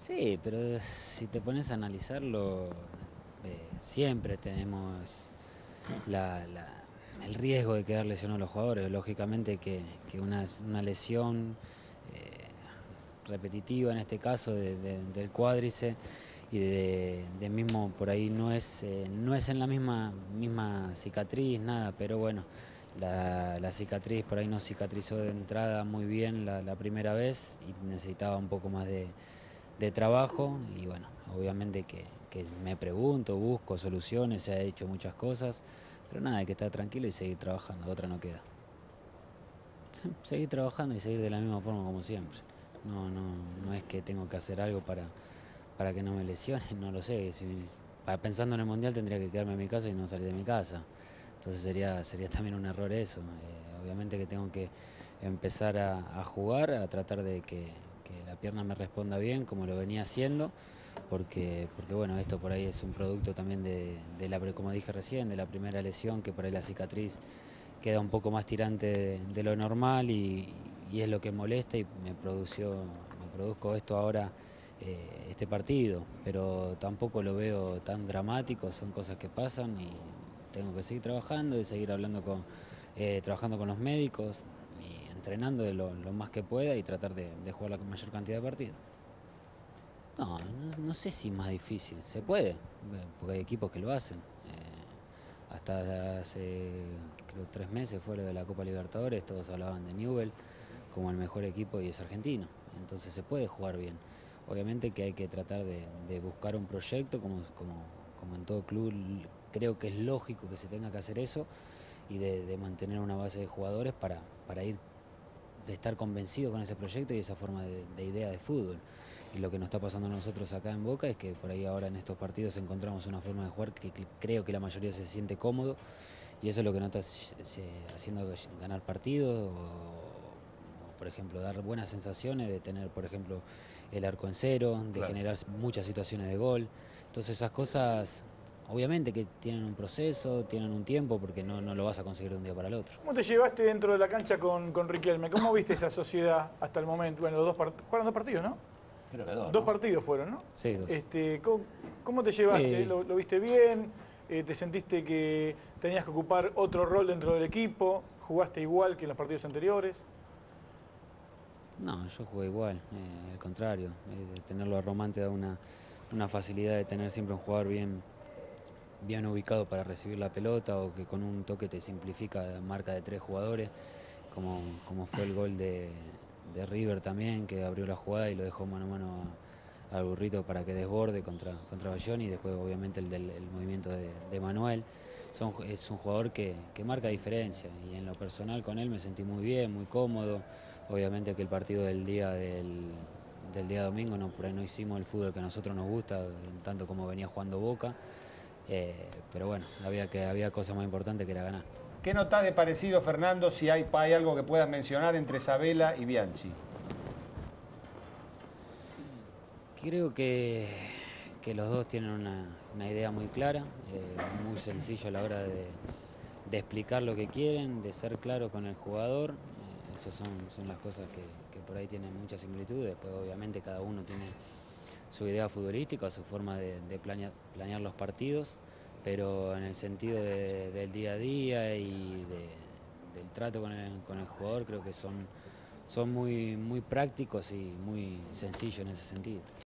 Sí, pero si te pones a analizarlo, siempre tenemos el riesgo de quedar lesionados los jugadores. Lógicamente que una lesión repetitiva, en este caso del cuádriceps, y de mismo por ahí no es en la misma cicatriz, nada, pero bueno, la cicatriz por ahí no cicatrizó de entrada muy bien la primera vez y necesitaba un poco más de trabajo. Y bueno, obviamente que me pregunto, busco soluciones, se ha hecho muchas cosas, pero nada, hay que estar tranquilo y seguir trabajando, otra no queda. Seguir trabajando y seguir de la misma forma como siempre. No es que tengo que hacer algo para que no me lesione, no lo sé. Pensando en el Mundial tendría que quedarme en mi casa y no salir de mi casa. Entonces sería también un error eso. Obviamente que tengo que empezar a jugar, a tratar de que la pierna me responda bien como lo venía haciendo, porque bueno, esto por ahí es un producto también como dije recién, de la primera lesión, que por ahí la cicatriz queda un poco más tirante de lo normal y es lo que molesta y me produzco esto ahora, este partido, pero tampoco lo veo tan dramático, son cosas que pasan y tengo que seguir trabajando y seguir trabajando con los médicos y entrenando lo más que pueda y tratar de jugar la mayor cantidad de partidos. No sé si es más difícil, se puede, porque hay equipos que lo hacen. Hasta hace, creo, 3 meses fue lo de la Copa Libertadores, todos hablaban de Newell como el mejor equipo y es argentino, entonces se puede jugar bien. Obviamente que hay que tratar de buscar un proyecto, como en todo club, creo que es lógico que se tenga que hacer eso y de mantener una base de jugadores para ir, de estar convencido con ese proyecto y esa forma de idea de fútbol. Y lo que nos está pasando a nosotros acá en Boca es que por ahí ahora en estos partidos encontramos una forma de jugar que creo que la mayoría se siente cómodo y eso es lo que nos está haciendo ganar partidos o, por ejemplo, dar buenas sensaciones, de tener, por ejemplo, el arco en cero, de Claro. generar muchas situaciones de gol. Entonces esas cosas, obviamente que tienen un proceso, tienen un tiempo, porque no lo vas a conseguir de un día para el otro. ¿Cómo te llevaste dentro de la cancha con Riquelme? ¿Cómo viste esa sociedad hasta el momento? Bueno, jugaron 2 partidos, ¿no? Creo que dos, Dos ¿no? partidos fueron, ¿no? Sí, dos. ¿Cómo te llevaste? Sí. ¿Lo viste bien? ¿Te sentiste que tenías que ocupar otro rol dentro del equipo? ¿Jugaste igual que en los partidos anteriores? No, yo jugué igual, al contrario. Tenerlo a Román te da una facilidad de tener siempre un jugador bien ubicado para recibir la pelota, o que con un toque te simplifica la marca de 3 jugadores, como fue el gol de River también, que abrió la jugada y lo dejó mano a mano al Burrito para que desborde contra Bayoni, y después obviamente el movimiento de Manuel. Es un jugador que marca diferencia, y en lo personal con él me sentí muy bien, muy cómodo. Obviamente que el partido del día domingo por ahí no hicimos el fútbol que a nosotros nos gusta, tanto como venía jugando Boca, pero bueno, había cosas más importantes que era ganar. ¿Qué notás de parecido, Fernando, si hay algo que puedas mencionar entre Sabela y Bianchi? Creo que los dos tienen una idea muy clara, muy sencillo a la hora de explicar lo que quieren, de ser claro con el jugador. Esas son las cosas que por ahí tienen muchas similitudes. Después obviamente cada uno tiene su idea futbolística, su forma de planear los partidos, pero en el sentido del día a día y del trato con el jugador, creo que son muy prácticos y muy sencillos en ese sentido.